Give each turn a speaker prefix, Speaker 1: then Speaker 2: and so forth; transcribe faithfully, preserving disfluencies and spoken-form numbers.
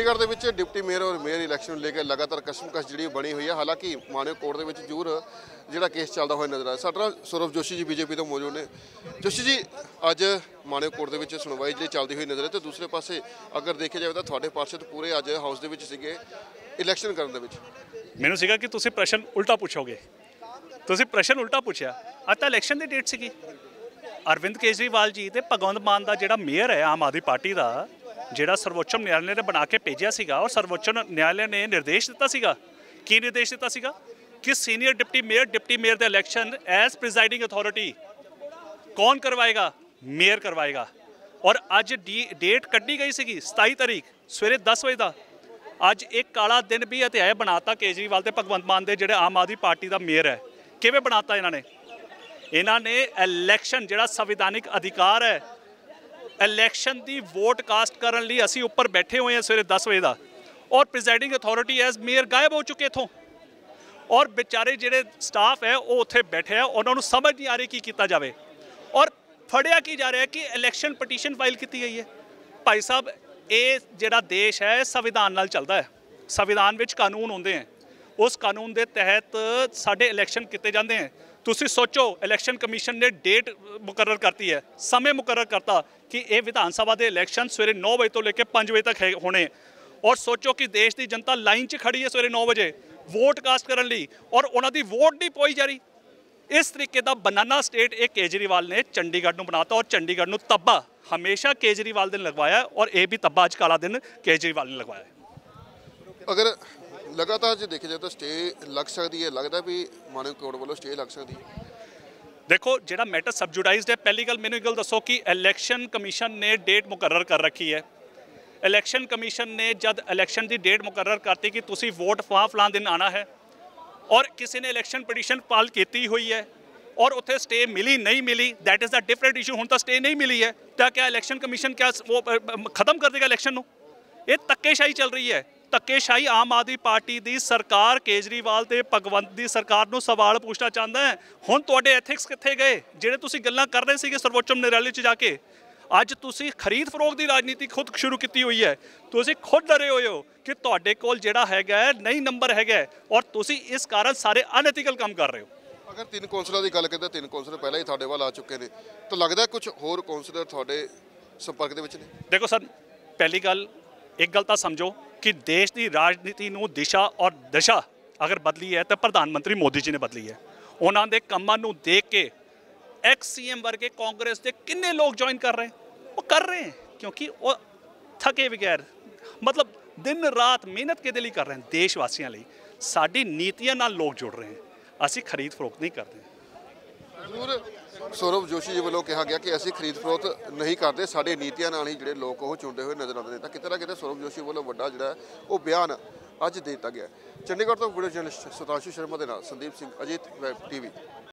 Speaker 1: चंडीगढ़ के विच deputy mayor और मेयर इलैक्शन लेकर लगातार कशमकश जी बनी हुई है। हालांकि माणिक कोर्ट के विच जरूर जिहड़ा केस चलता हुआ नजर आ रहा। साडे नाल सौरभ जोशी जी बीजेपी तो मौजूद ने। जोशी जी, अज माणिक कोर्ट के विच सुनवाई जी चलती हुई नजर है, तो दूसरे पासे अगर देखे जाए तो तुहाडे पार्षद पूरे अज हाउस दे विच सीगे इलैक्शन करन दे विच।
Speaker 2: मैनूं सीगा कि तुसीं प्रश्न उल्टा पूछोगे, तुसीं प्रश्न उल्टा पूछया। अज तां इलैक्शन की डेट सीगी। अरविंद केजरीवाल जी ते भगवंत मान का जिहड़ा मेयर है आम आदमी पार्टी का, जिहड़ा सर्वोच्च न्यायालय ने बना के भेजिया सीगा और सर्वोच्च न्यायालय ने निर्देश दिता सीगा। की निर्देश दिता सीगा कि senior deputy mayor deputy mayor द इलैक्शन एज प्रिजाइडिंग अथॉरिटी कौन करवाएगा? मेयर करवाएगा। और अज डी डेट कड्ढी गई सीगी सताई तारीख सवेरे दस बजे का। अज एक काला दिन भी अध्याय बनाता केजरीवाल ते भगवंत मान दे जिहड़े आम आदमी पार्टी का मेयर है। किवें बनाता इन्हां ने? इन्हां ने इलैक्शन जिहड़ा संविधानिक अधिकार है, इलैक्शन की वोट कास्ट करने लिए असी उपर बैठे हुए हैं सवेरे दस बजे का, और प्रिजाइडिंग अथॉरिटी एज मेयर गायब हो चुके इथों। और बेचारे जिहड़े स्टाफ है वो उत्थे बैठे हैं, उन्होंने समझ नहीं आ रही की किया जाए। और फड़िया की जा रहा है कि इलैक्शन पटीशन फाइल की गई है। भाई साहब, ये जिहड़ा देश है संविधान नाल चलदा है। संविधान विच कानून होंदे हैं, उस कानून के तहत साडे इलैक्शन किए जाते हैं। तुसीं सोचो, इलैक्शन कमीशन ने डेट मुकर्रर करती है, समय मुकर्रर करता कि ये विधान सभा के इलैक्शन सवेरे नौ बजे तो लेकर पाँच बजे तक है होने। और सोचो कि देश की जनता लाइन च खड़ी है सवेरे नौ बजे वोट कास्ट करने लिए, और उन्होंने वोट नहीं पोई जा रही। इस तरीके का बनाना स्टेट एक केजरीवाल ने चंडीगढ़ को बनाता, और चंडीगढ़ को तब्बा हमेशा केजरीवाल ने लगवाया, और ये भी तब्बा अज काला दिन केजरीवाल ने लगवाया।
Speaker 1: अगर लगातार जो देखे जाए तो स्टे लग सकती है, लगता भी माणिक कोर्ट वालों स्टे लग सकती है।
Speaker 2: देखो, जिहड़ा मैटर सबजुडाइज्ड है, पहली गल मैनूं गल दसो कि इलैक्शन कमीशन ने डेट मुकर्रर कर रखी है। इलैक्शन कमीशन ने जब इलैक्शन की डेट मुकर्रर करती कि तुसीं वोट फलां फलां दिन आना है, और किसी ने इलैक्शन पटीशन फाइल की हुई है और उत्थे स्टे मिली नहीं मिली, that is the different issue. हुण तां स्टे नहीं मिली है, तो क्या इलैक्शन कमीशन क्या वो खत्म कर देगा इलैक्शन नूं? ये धक्केशाही चल रही है। धक्केशाही आम आदमी पार्टी की सरकार केजरीवाल ते भगवंत की सरकार को सवाल पूछना चाहता है। हुण तुहाडे एथिक्स कित्थे गए जिहड़े तुसीं गल्लां कर रहे सीगे सर्वोच्च न्यायालय च जाके? अज तुसीं खरीद फरोख की राजनीति खुद शुरू की हुई है। तुसीं खुद डरे हुए हो कि तुहाडे कोल जिहड़ा हैगा नहीं नंबर हैगा, और तुसीं इस कारण सारे अनएथिकल काम कर रहे हो।
Speaker 1: अगर तीन कौंसलर की गल करें, तीन कौंसलर पहले ही तुहाडे वाल आ चुके हैं, तो लगता है कुछ होर कौंसलर तुहाडे संपर्क दे विच ने? देखो
Speaker 2: सर, पहली गल एक गल तो समझो कि देश की राजनीति नूं दिशा और दिशा अगर बदली है तो प्रधानमंत्री मोदी जी ने बदली है। उन्होंने कामां नूं देख के एक्स सी एम वर्गे कांग्रेस के किन्ने लोग ज्वाइन कर रहे हैं? वो कर रहे हैं क्योंकि वो थके बगैर, मतलब दिन रात मेहनत के लिए कर रहे हैं देशवासियों लिए। साडी नीतियां नाल लोग जुड़ रहे हैं, असी खरीद फरोख्त नहीं करते।
Speaker 1: जरूर सौरभ जोशी जी वालों कहा गया कि असी खरीद फरोख्त नहीं करते, साडी नीतियां नाल ही जिहड़े लोग वो चुनते हुए नजर आते हैं। तो किते ना किते सौरभ जोशी वालों वड्डा जिहड़ा वो बयान अज दे दिता गया। चंडीगढ़ तो वीडियो जर्नलिस्ट सुतांशु शर्मा के नाल संदीप सिंह, अजीत वैब टीवी।